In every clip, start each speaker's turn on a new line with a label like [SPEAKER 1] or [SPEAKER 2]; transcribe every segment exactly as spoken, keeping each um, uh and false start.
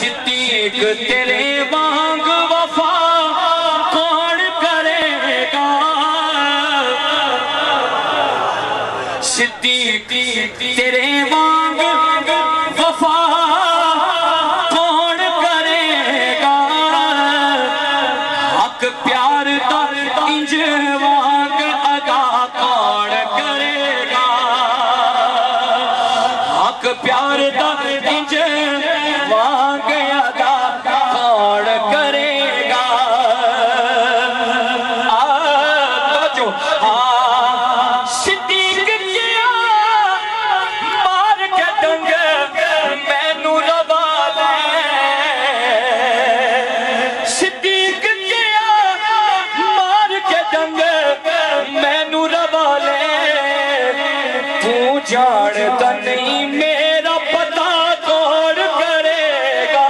[SPEAKER 1] صدیق تیرے وانگ وفا کون کرے گا صدیق تیرے وانگ وفا کون کرے گا حق پیار دا انج وانگ ادا کون کرے گا حق پیار دا انج وانگ ادا کون کرے گا آجو ہاں صدیق جیا مار کے دنگ میں نو روا لے صدیق جیا مار کے دنگ میں نو روا لے تو جانتا نہیں میرا پتا کون کرے گا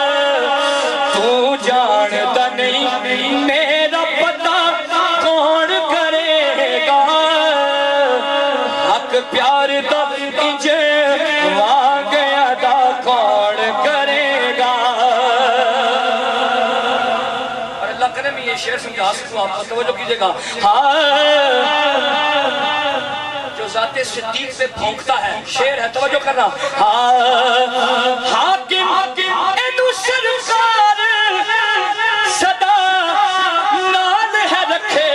[SPEAKER 1] تو جانتا نہیں میرا پتا کون کرے گا حق پیار دا انج وانگ ادا کون کرے گا اور اللہ کرے میں یہ شعر سمجھا سکوں آپ کو توجہ کیجئے گا ہاں جو ذات صدیق پہ پھونکتا ہے شعر ہے توجہ کرنا حاکم اینو سرکار صدا نال ہے رکھے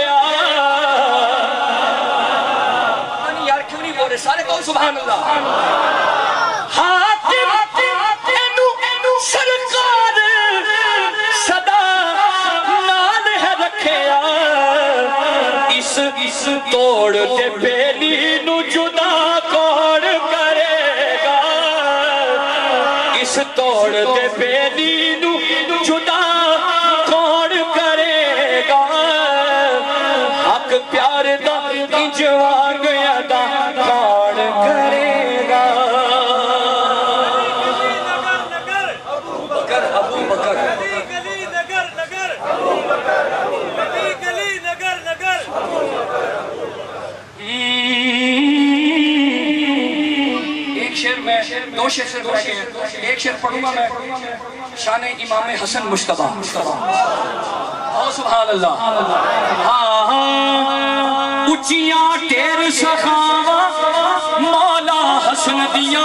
[SPEAKER 1] آنی یار کیوں نہیں بول رہے سارے کہو سبحان اللہ حاکم اینو سرکار صدا نال ہے رکھے اس اس توڑ دے بیلی نو جدا کون کرے گا اس توڑ دے بیلی نو جدا کون کرے گا حق پیار دا انج وانگ ادا کون کرے گا ابو بکر ابو بکر
[SPEAKER 2] گلی نگر نگر گلی گلی نگر نگر
[SPEAKER 1] ایک شعر میں دو شعر سے رہ گئے ہیں ایک شعر پڑھوں گا میں شان امام حسن مجتبیٰ او سبحان اللہ اچیاں تیر سخاوہ مولا حسن دیا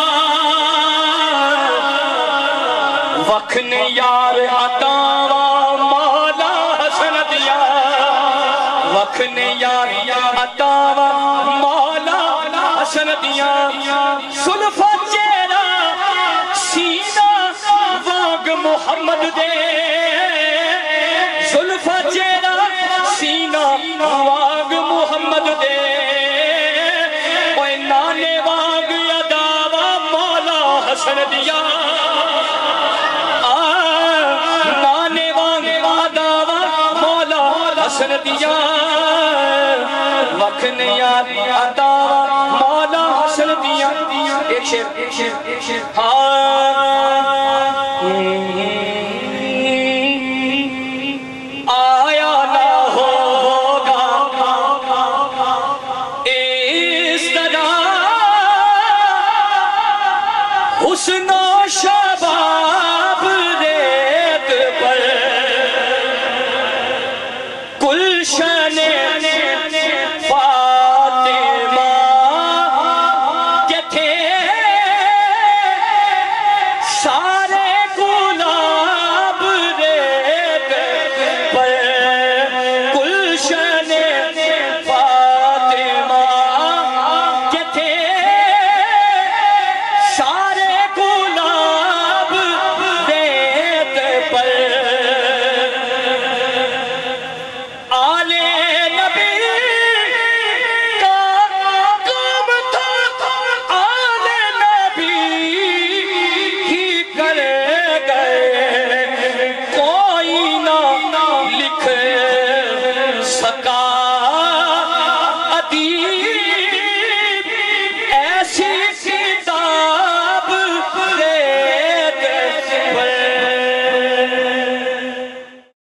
[SPEAKER 1] وکھن یار عطاوہ مولا حسن دیا وکھن یار عطاوہ مولا حسن دیا سلفہ چیرا سینہ واگ محمد دے سلفہ چیرا سینہ واگ محمد دے اوہ نانے واگ یداوہ مولا حسن دیا نانے واگ یداوہ مولا حسن دیا وکھن یار عطاوہ مولا حسن دیا ایک شعر ایک شعر ایک شعر آیا نہ ہوگا اس طرح حسن و شباب